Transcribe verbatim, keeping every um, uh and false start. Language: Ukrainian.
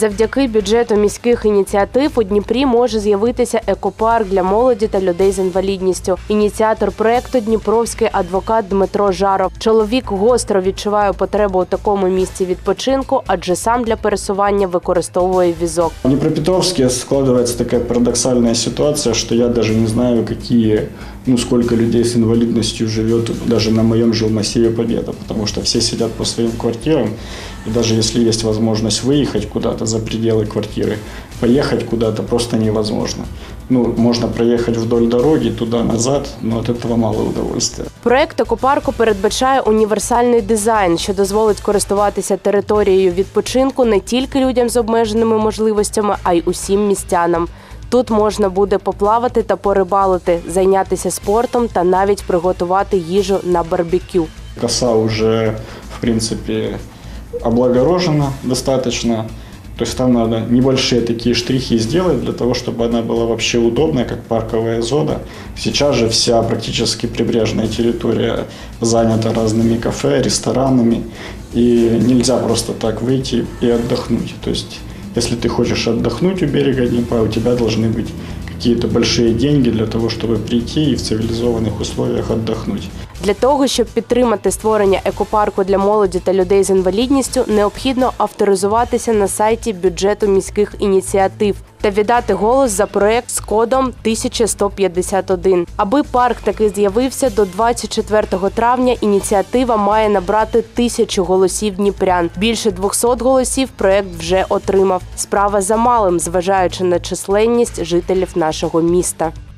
Завдяки бюджету міських ініціатив у Дніпрі може з'явитися екопарк для молоді та людей з інвалідністю. Ініціатор проєкту – дніпровський адвокат Дмитро Жаров. Чоловік гостро відчуває потребу у такому місці відпочинку, адже сам для пересування використовує візок. В Днепропетровске складывается такая парадоксальная ситуация, что я даже не знаю, какие, ну, сколько людей с инвалидностью живет даже на моем жилмассиве Победа, потому что все сидят по своим квартирам, и даже если есть возможность выехать куда-то за пределы квартиры, поехать куда-то просто невозможно. Ну, можно проехать вдоль дороги туда-назад, но от этого мало удовольствия. Проект екопарку передбачає універсальний дизайн, що дозволить користуватися територією відпочинку не тільки людям з обмеженими можливостями, а й усім містянам. Тут можна буде поплавати та порибалити, зайнятися спортом та навіть приготувати їжу на барбекю. Коса уже, в принципе, облагорожена достаточно. То есть там надо небольшие такие штрихи сделать для того, чтобы она была вообще удобная, как парковая зона. Сейчас же вся практически прибрежная территория занята разными кафе, ресторанами. И нельзя просто так выйти и отдохнуть. То есть если ты хочешь отдохнуть у берега Днепра, у тебя должны быть какие-то большие деньги для того, чтобы прийти и в цивилизованных условиях отдохнуть. Для того, щоб підтримати створення екопарку для молоді та людей з інвалідністю, необхідно авторизуватися на сайті бюджету міських ініціатив та віддати голос за проєкт з кодом тисяча сто п'ятдесят один. Аби парк таки з'явився, до двадцять четвертого травня ініціатива має набрати тисячу голосів дніпрян. Більше двохсот голосів проєкт вже отримав. Справа за малим, зважаючи на численність жителів нашого міста.